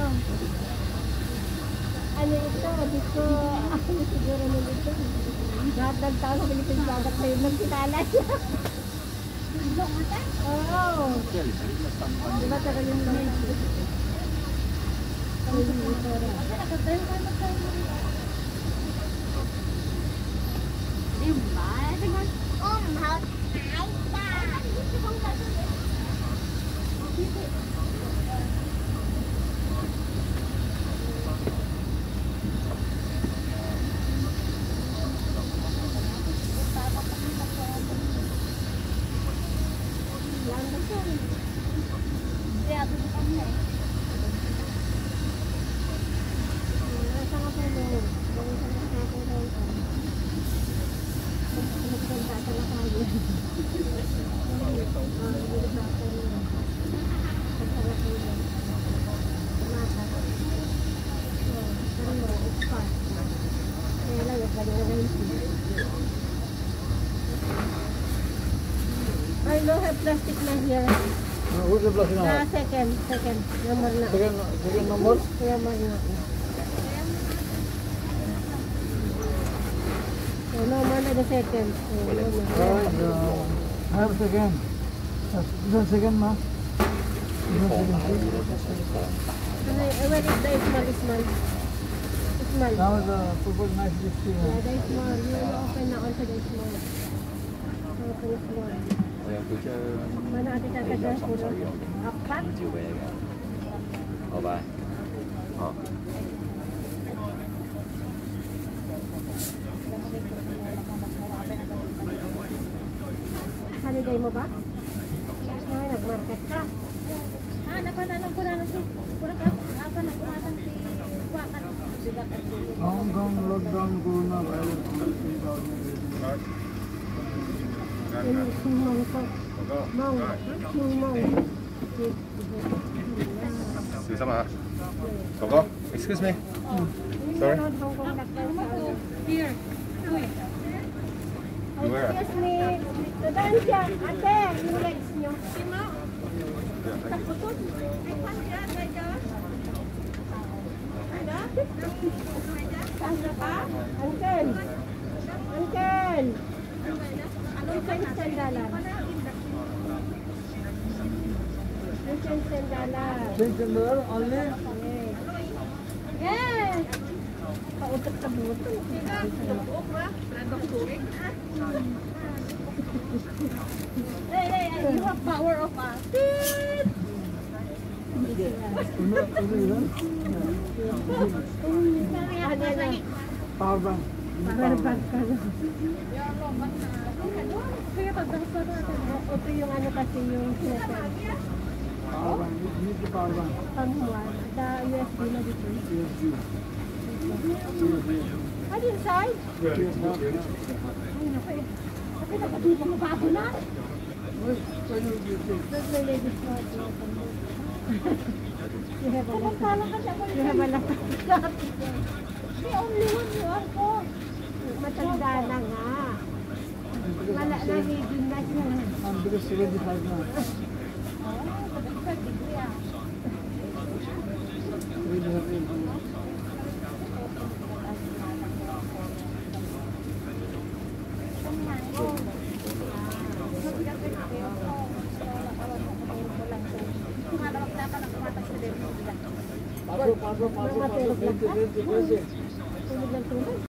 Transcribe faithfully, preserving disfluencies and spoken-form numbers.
Ano ito? Dito, ako siguro na dito. Lahat ng tao sa Pilipinas bagat na yun nagkilala siya. Oo. Diba tagal yung mga I don't have plastic na here. No, where's the plastic now? Na second, second. Number na. Second, second number? Number na. So, number na the second. So, Right, uh, I have second. This is second, ma? This is second. I went with the small, small. Small. Now the purple nice fifty. Yeah, the small. You open na also the small. Open small. Mana ada cakap dah puluh empat. Hậu bài. Hậu. Holiday mo ba? Ay, nag-market ka. Ha, napananong ko na na si Pura ka. Apa na kumatan si Wakan. Hong Kong lockdown coronavirus on three thousand. Sumong ko. Mong. Sumong. Sama. Soko. Excuse me. Sorry. Here. Where? Excuse me. Dadaan siya. Ate, yung legs niyo. Sino? Takutod. Ay, pansiya. Ada? Saan ka? Uncle. Uncle. Isang sandalan. Isang sandalan. Ten dollar only? Yes! Pautot ka buto. Hey, hey, you have power of a beep! Power bank. Power bank ka na. Kaya pagbasa natin, ito yung ano kasi yung sinasabi. Power bank. You need the power bank. Panghuan. The U S B na dito. U S B. Ano inside? Yes, no. Ay, naku eh. Kasi nakatubo mo bago na. Where do you think? Does my ladies know? You have a lot. You have a lot. The only one you are ko. Matanda na nga. Wala na, ready na siya. I'm because seventy-five now. Pasok, pasok, pasok, pasok, pasok, pasok, pasok.